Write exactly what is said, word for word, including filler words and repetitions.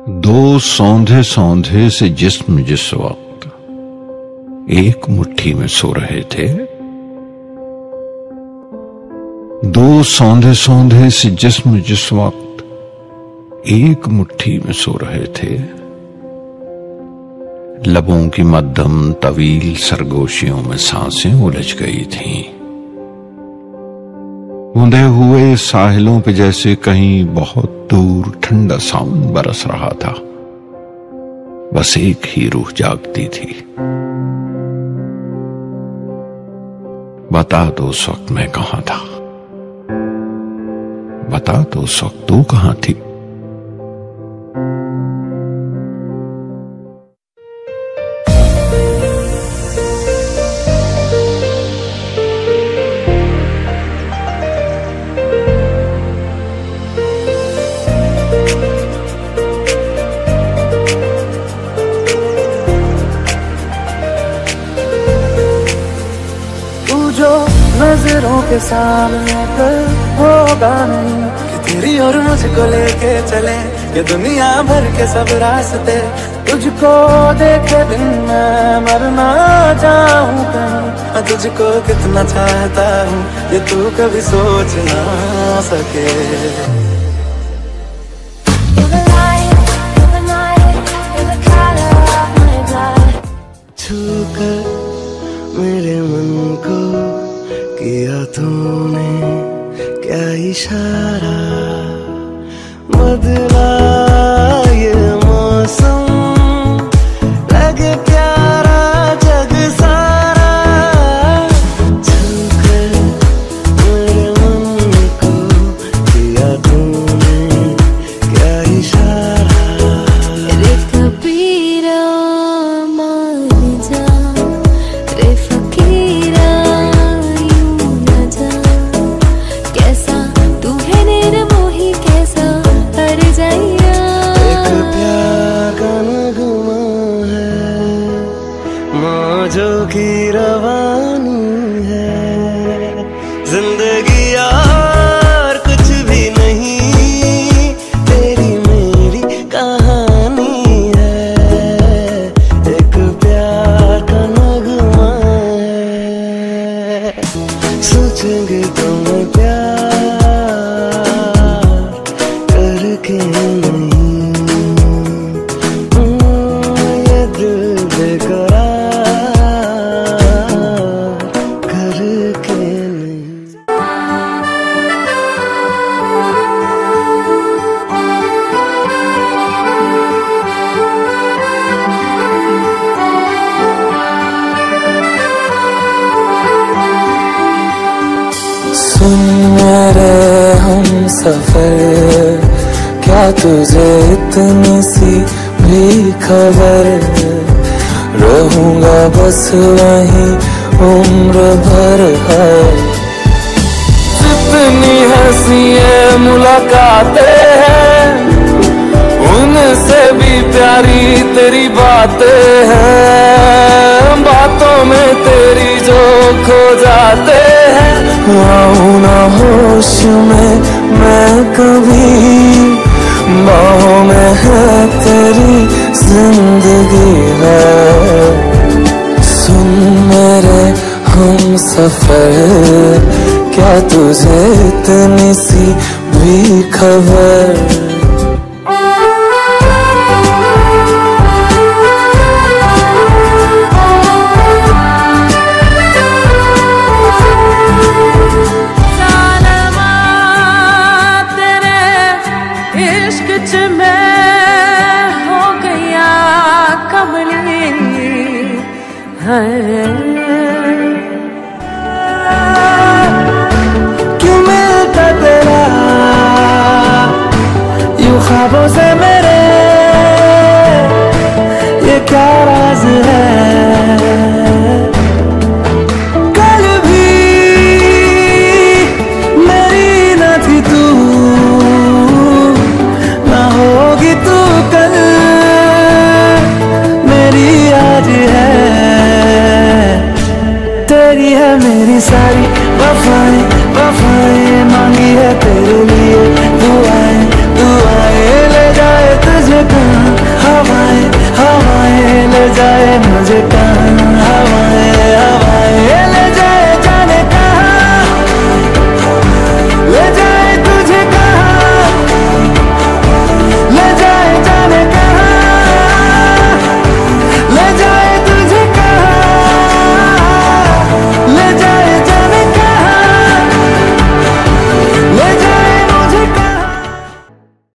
दो सौंधे सौंधे से जिस्म जिस वक्त एक मुट्ठी में सो रहे थे, दो सौंधे सौंधे से जिस्म जिस वक्त एक मुट्ठी में सो रहे थे, लबों की मध्यम तवील सरगोशियों में सांसें उलझ गई थीं। बूंदे हुए साहिलों पे जैसे कहीं बहुत दूर ठंडा सावन बरस रहा था। बस एक ही रूह जागती थी। बता दो उस वक्त मैं कहां था, बता दो उस वक्त तू कहां थी। नजरों के सामने कल होगा नहीं कि तेरी और मुझको लेके चले ये दुनिया भर के सब रास्ते। तुझको देखे दिन मैं मरना चाहूं कहीं, मैं तुझको कितना चाहता हूँ ये तू कभी सोच ना सके। छूकर मेरे मन को किया तूने क्या इशारा, बदला ये मौसम लगे प्यारा जग सारा। छूकर मेरे मन को किया तूने क्या इशारा। रे कबीरा मान जा, रे फकीरा जो की रवानी है जिंदगी यार कुछ भी नहीं, तेरी मेरी कहानी है, एक प्यार का नगमा है। सोचेंगे तो मैं प्यार करके नहीं, ये दिल बेकरार मेरे हम सफर, क्या तुझे इतनी सी भी खबर, रहूंगा बस वहीं उम्र भर है। जितनी हंसी मुलाकातें हैं, उनसे भी प्यारी तेरी बातें हैं, बातों में तेरी जो खो जाते हैं। आऊं ना होश में मैं कभी, बाहों में है तेरी जिंदगी है। सुन मेरे हम सफर, क्या तुझे इतनी सी भी खबर। क्यों मिलता तेरा यूं ख्वाबों से मेरे, ये क्या राज है। कल भी मेरी न थी तू, ना होगी तू कल मेरी आज है। तेरी है मेरी सारी वफाएं, वफाएं मांगी है तेरे लिए दुआएं, दुआएं ले जाए तुझे कहाँ, हवाएं हवाएं ले जाए मुझे कहाँ।